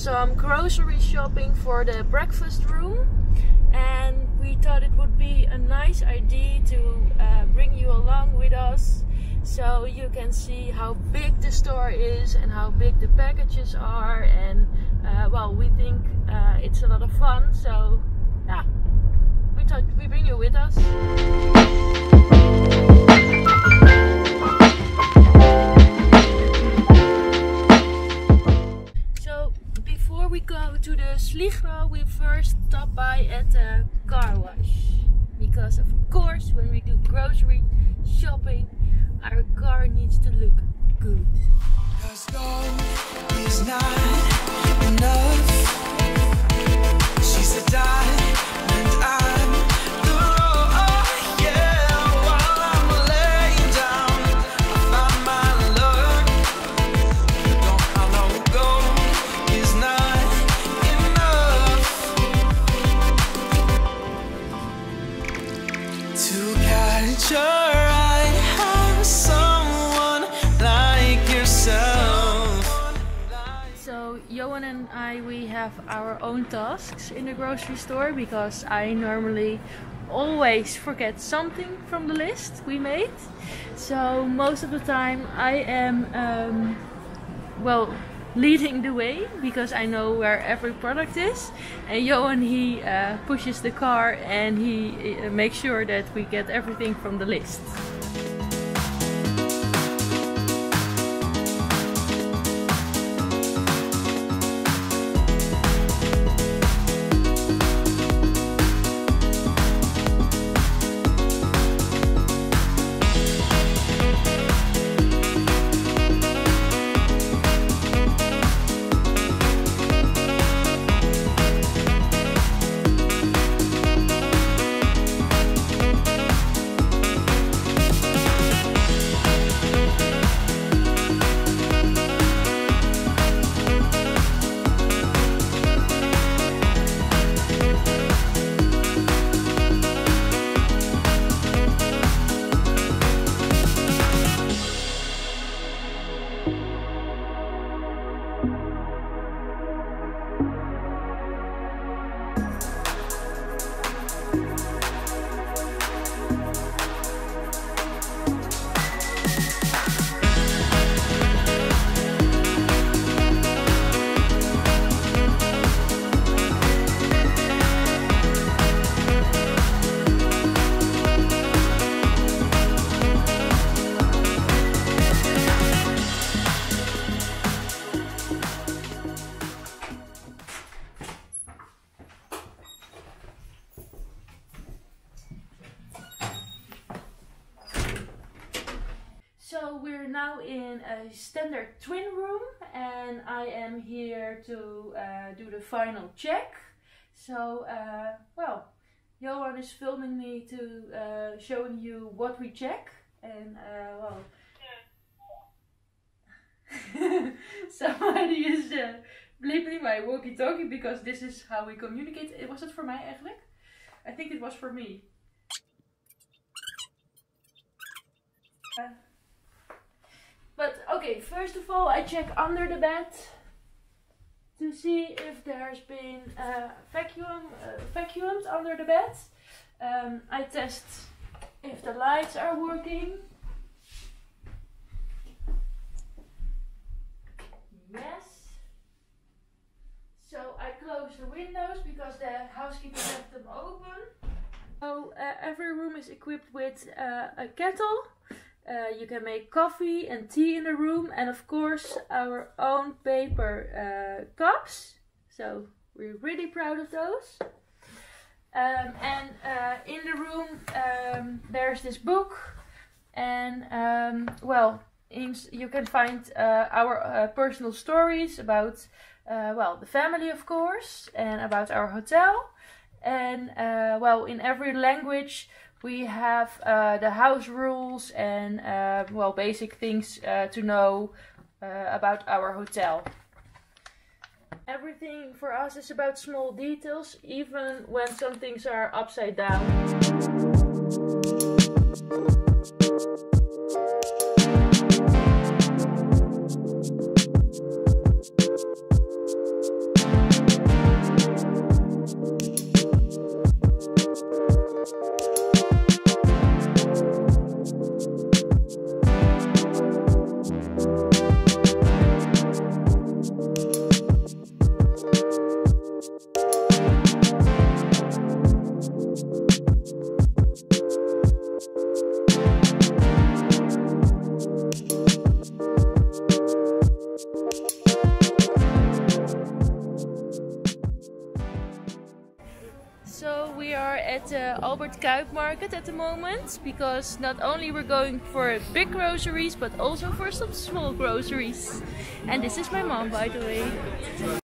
some grocery shopping for the breakfast room, and we thought it would be a nice idea to bring you along with us so you can see how big the store is and how big the packages are, and well, we think it's a lot of fun, so yeah, we thought we bring you with us. So before we go to the Sligro, we first stop by at the car wash, because of course when we do grocery shopping our car needs to look good. Cause gold is not enough. She's a diamond, I'm the rock, yeah. While I'm laying down, I find my love. Don't I know gold is not enough to catch your eye. Have someone like yourself. So Johan and I, we have our own tasks in the grocery store because I normally always forget something from the list we made. So most of the time I am well, leading the way because I know where every product is, and Johan, he pushes the car and he makes sure that we get everything from the list. So we're now in a standard twin room, and I am here to do the final check. So well, Johan is filming me to showing you what we check, and well, somebody is bleeping my walkie-talkie because this is how we communicate. Was het voor mij eigenlijk? I think it was for me. But okay, first of all I check under the bed to see if there's been vacuums under the bed. I test if the lights are working. Yes. So I close the windows because the housekeeper left them open. So every room is equipped with a kettle. You can make coffee and tea in the room, and of course our own paper cups. So we're really proud of those. And in the room there's this book, and well, you can find our personal stories about well, the family of course, and about our hotel. And well, in every language we have the house rules and well, basic things to know about our hotel. Everything for us is about small details, even when some things are upside down. So we are at the Albert Kuip market at the moment, because not only we're going for big groceries but also for some small groceries. And this is my mom, by the way.